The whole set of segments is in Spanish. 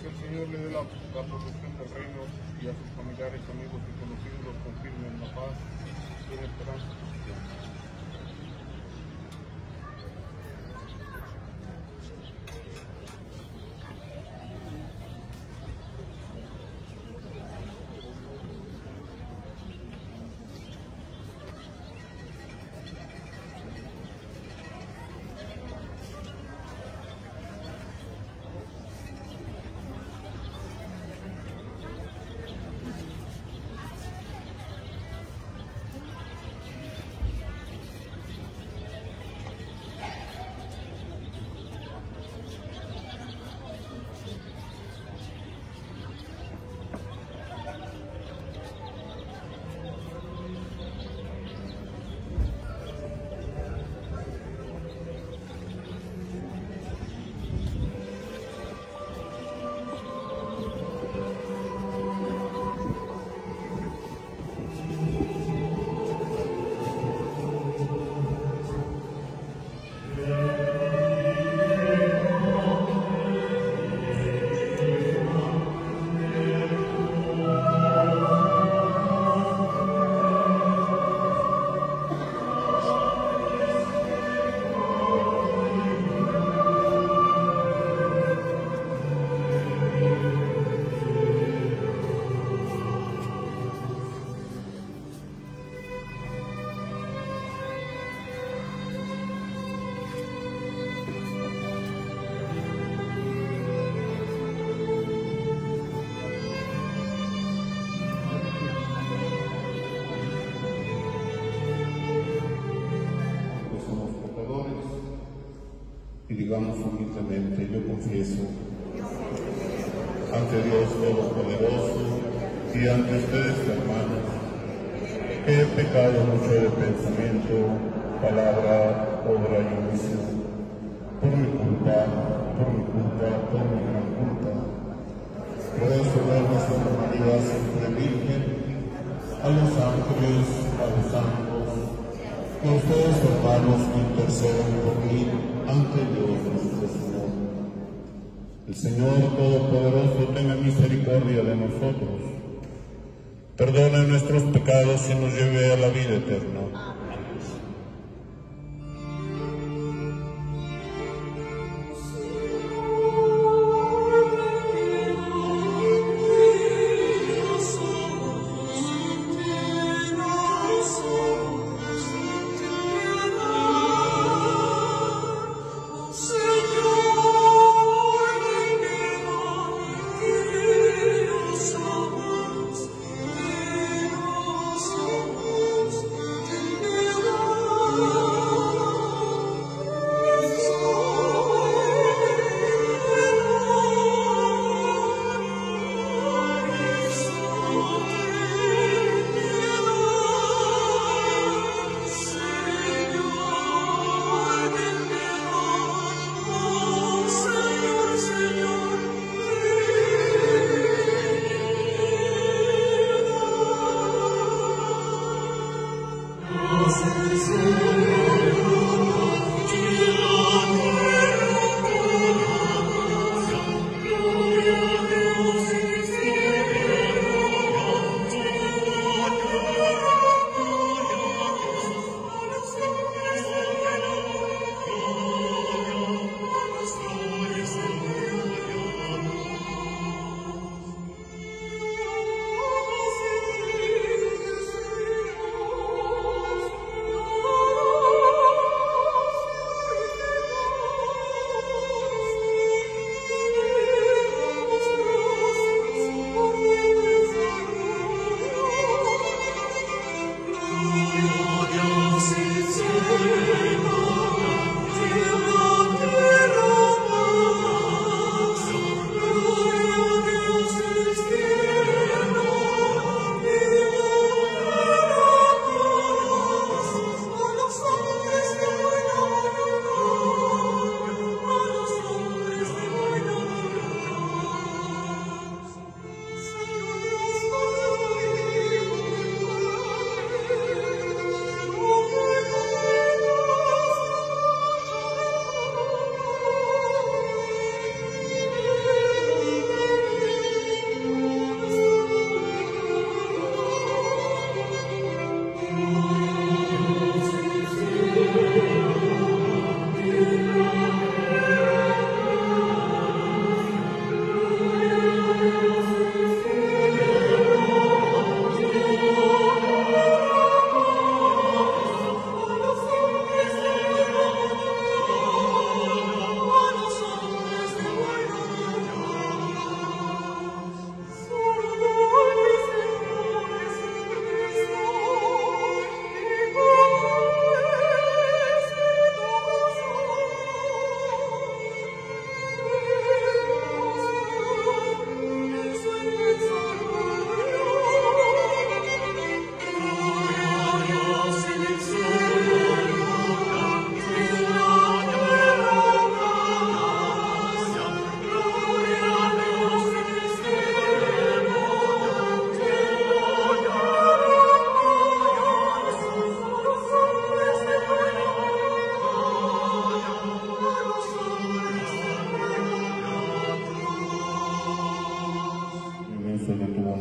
el Señor le dé la protección del reino y a sus familiares, amigos y conocidos los confirme en la paz y en la esperanza cristiana. Y digamos humildemente, yo confieso ante Dios Todopoderoso y ante ustedes, hermanos, que he pecado mucho de pensamiento, palabra, obra y omisión, por mi culpa, por mi gran culpa. Por eso ruego a Santa María siempre Virgen, a los ángeles, a los santos, y a ustedes, hermanos, que intercedan por mí ante Dios nuestro Señor. El Señor Todopoderoso tenga misericordia de nosotros, perdone nuestros pecados y nos lleve a la vida eterna. Thank you.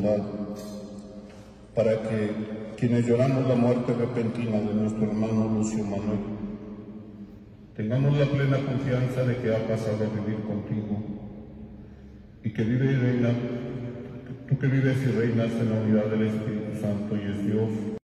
piedad, para que quienes lloramos la muerte repentina de nuestro hermano Lucio Manuel, tengamos la plena confianza de que ha pasado a vivir contigo y que vive y reina, tú que vives y reinas en la unidad del Espíritu Santo y es Dios,